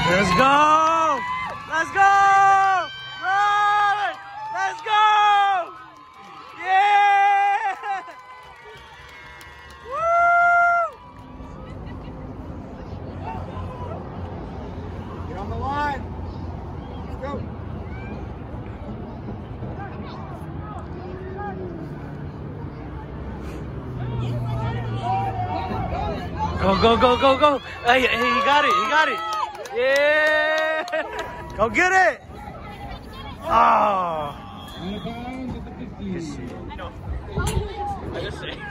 Let's go! Let's go! Run! Let's go! Yeah! Woo! Get on the line. Let's go. Go, go, go, go, go. Hey, he got it. He got it. Yeah. Go get it. Oh. I just say.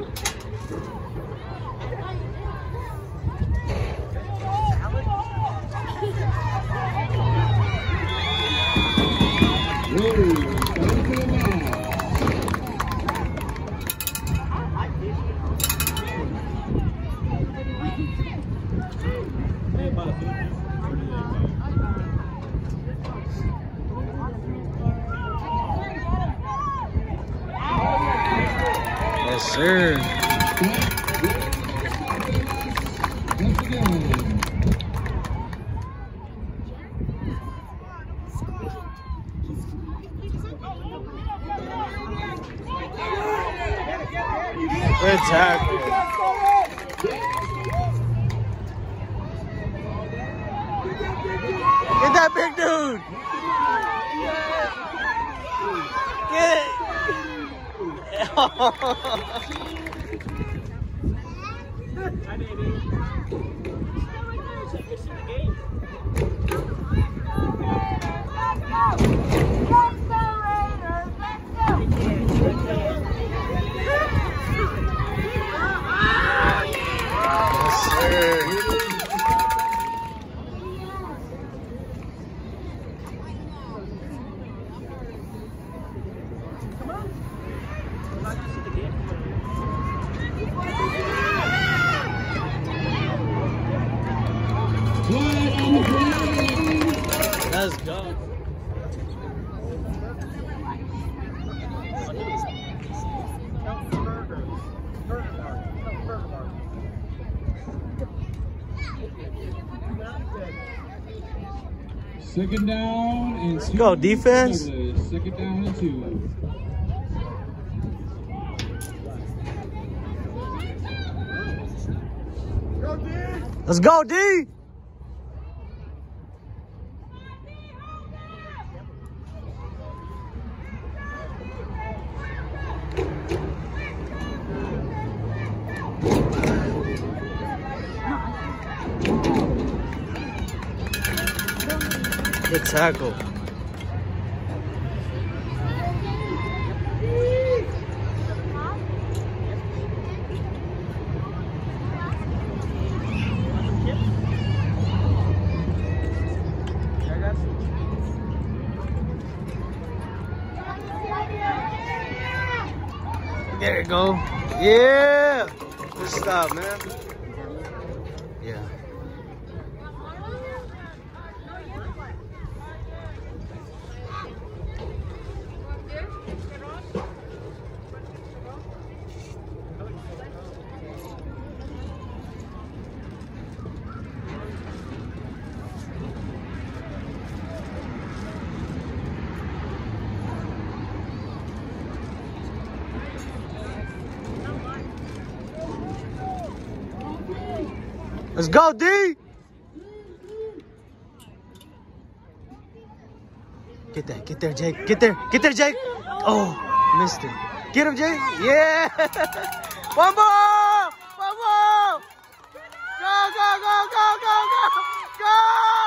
Yes, sir. Good tackle. Get that big dude. Get it. Let's go. Second down and Let's go, defense. Second down and 2. Let's go, D. Good tackle. There you go. Yeah. Good stop, man. Yeah. Let's go, D! Get that, get there, Jake. Get there, Jake. Oh, missed it. Get him, Jake. Yeah! One more! One more! Go, go, go, go, go, go! Go!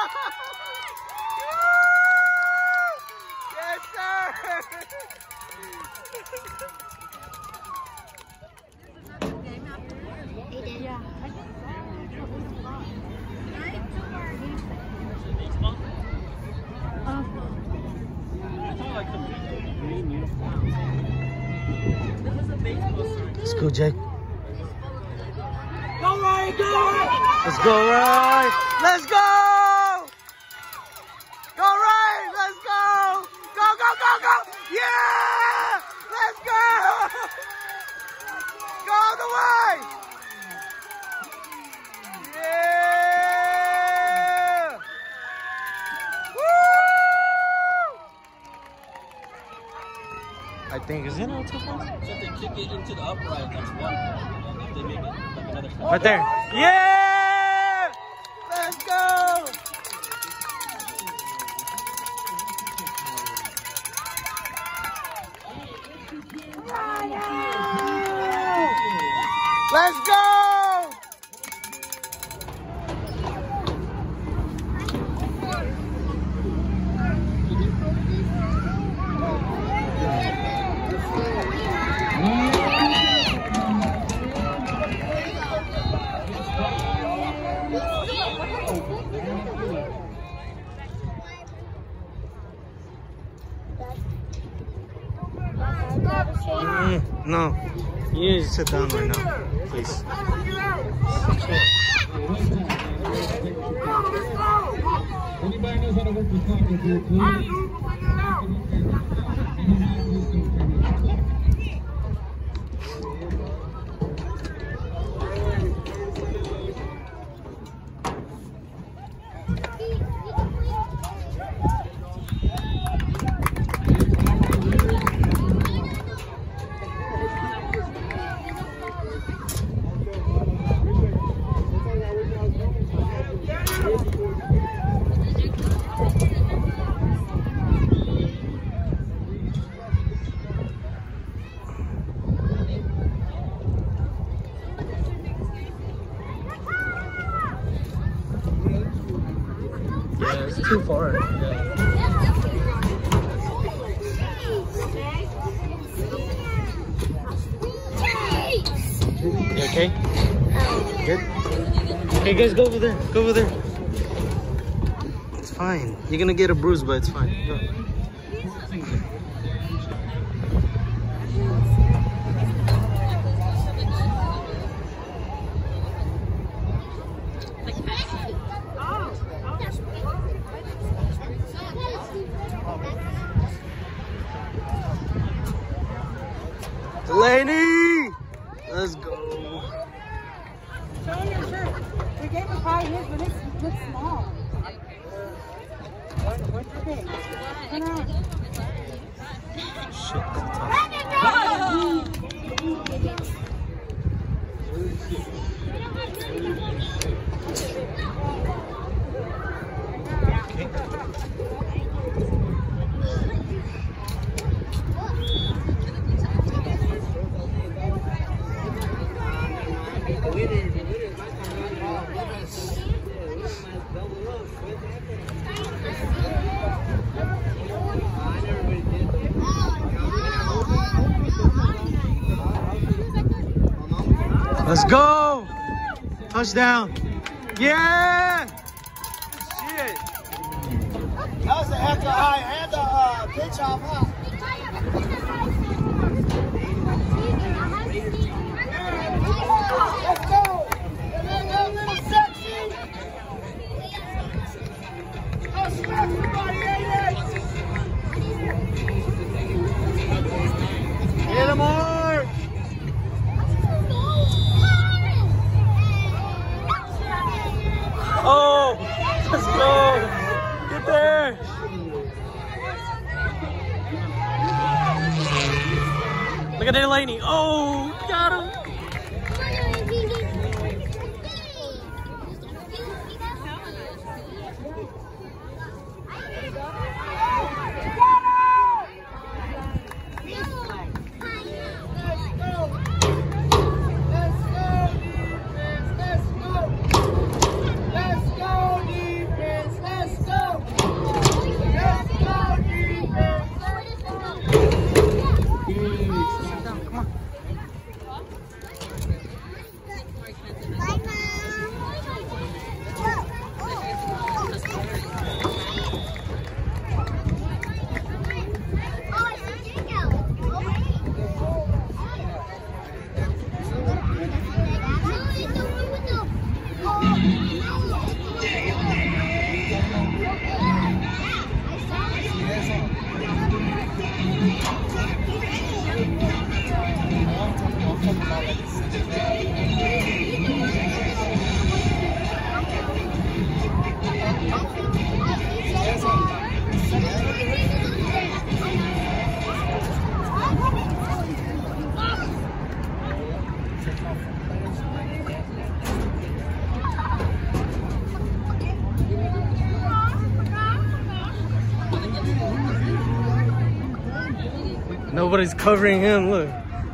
Yes, sir! Let's go, Jake. Go, Ryan, go, Ryan. Let's go, Ryan. Let's go. Go, Ryan. Let's go. Go, go, go, go. Yeah. Let's go. Go all the way. Yeah. think. Is it no 2 points? So if they kick it into the upright, that's 1 point. If they make it like another shot. Right there. Yeah! Let's go! Let's go! No, you need to sit down right now, please. Anybody knows how to work the clock if you're please? Yeah, it's too far. Yeah. You okay? Good? Okay, guys, go over there. Go over there. It's fine. You're gonna get a bruise, but it's fine. Go. Delaney! Let's go. Show him your shirt. We gave him probably his, but it looks small. Okay. Turn around. Shit. Let's go! Touchdown! Yeah! Shit! That was the extra high and the pitch off, huh? Let's go! Let's go, little sexy! Go smack somebody, Get him hard! Oh! Let's go! Get there! Nobody's covering him. Look.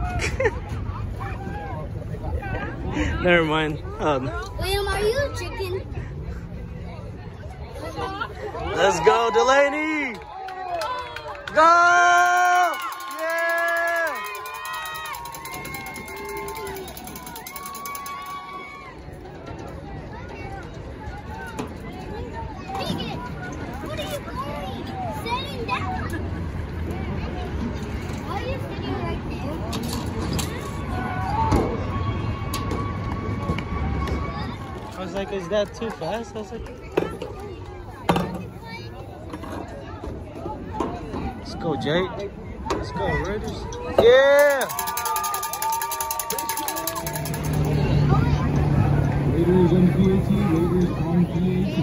Never mind. William, are you a chicken? Let's go, Delaney. Go! Yeah! Vegan, what are you doing? Sitting down. Why are you sitting right there? I was like, is that too fast? I was like, let's go, Jake. Let's go, Raiders. Yeah! Raiders on PAT, Raiders on PAT.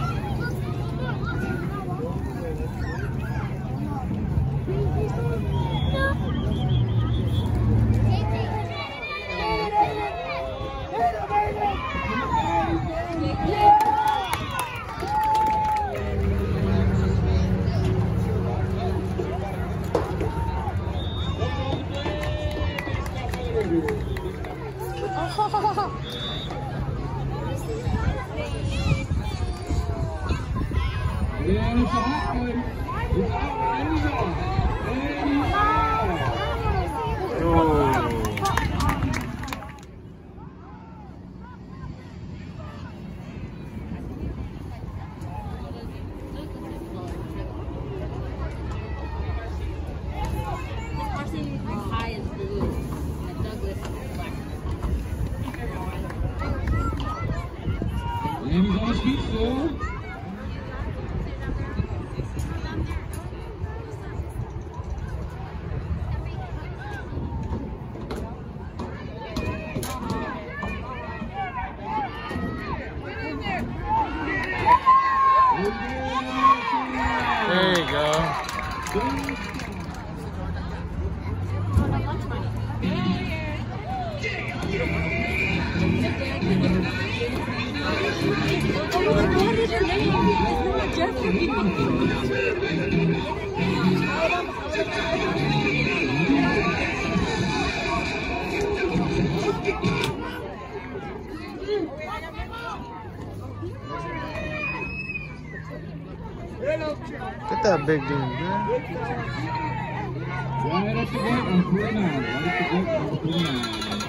Yeah, it's a hot one. It's out and he's off. And he's out. Oh. Carson high is blue, and Douglas is black. And he's on his feet still. There you go. Get that big dude, man. Right at the gate on 49. Right at the gate on 49.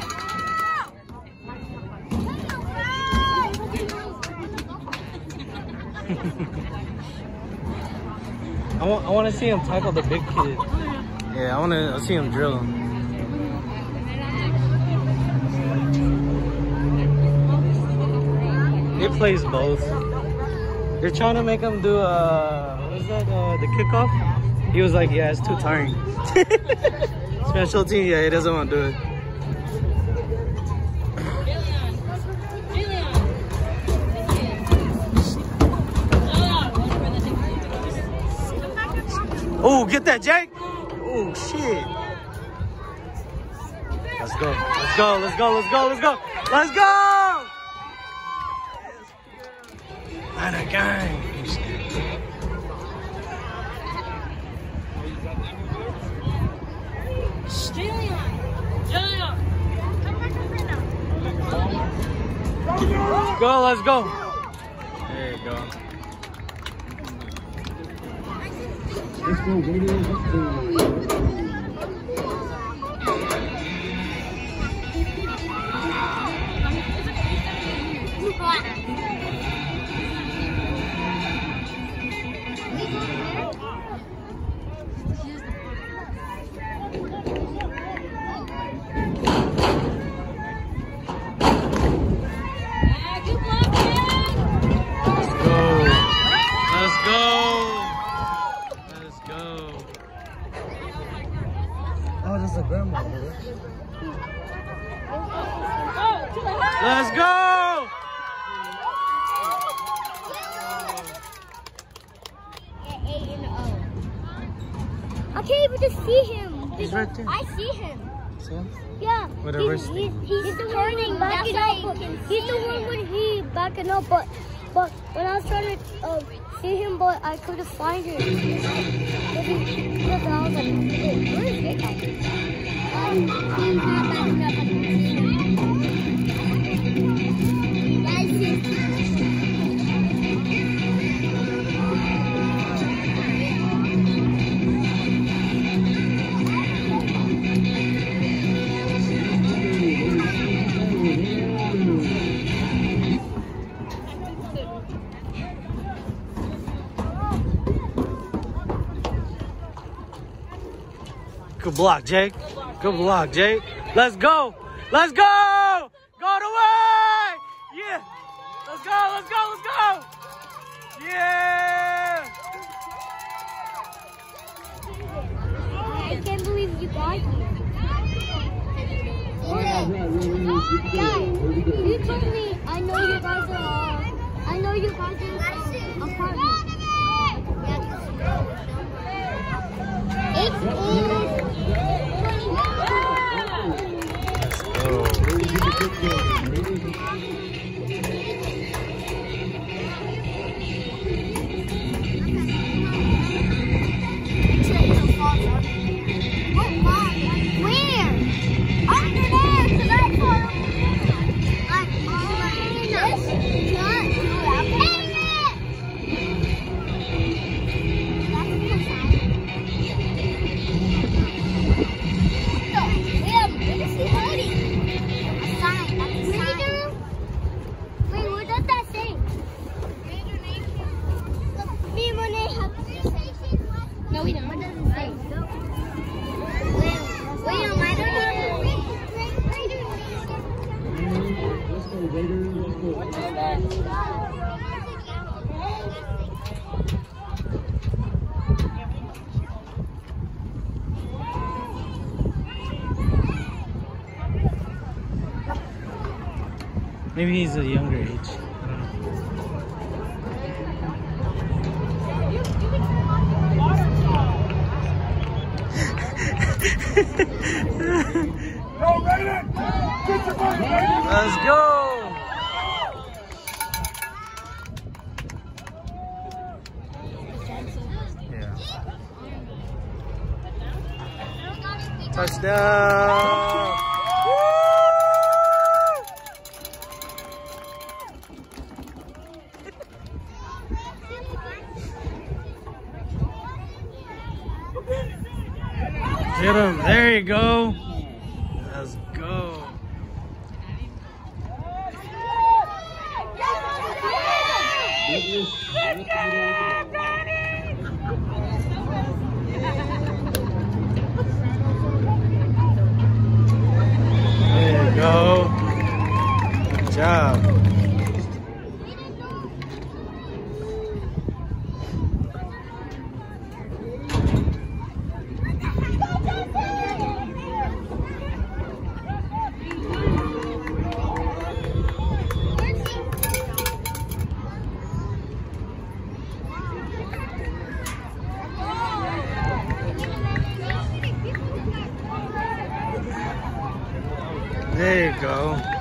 I want to see him tackle the big kid. Yeah, I want to see him drill him. He plays both. They're trying to make him do what is that? The kickoff. He was like, yeah, it's too tiring. Special team, yeah, he doesn't want to do it. Oh, get that, Jake! Oh, shit. Let's go. Let's go. Let's go. Let's go. Let's go. Let's go! Not a gang. Go, let's go. There you go. Let's go, Raiders. Let's go. Let's go! I can't even just see him. He's right there. I see him. See him? Yeah. Whatever. He's turning, backing up. He's the one when he backing up, but when I was trying to see him, but I couldn't find him. Because I was like, hey, where is Jake at? He's not backing up. I don't see him. Good block, Jake. Good block, Jake. Let's go. Let's go. Go the way. Yeah. Let's go. Let's go. Let's go. Yeah. I can't believe you got here. Guys, you told me I know you guys are apartment. No, we don't. What does it say? Wait, no, I don't know. Let's go, Raiders. Let's go. Maybe he's a younger age. Let's go! Yeah. Touchdown! Get him! There you go! Let's go! There you go! Good job! There you go.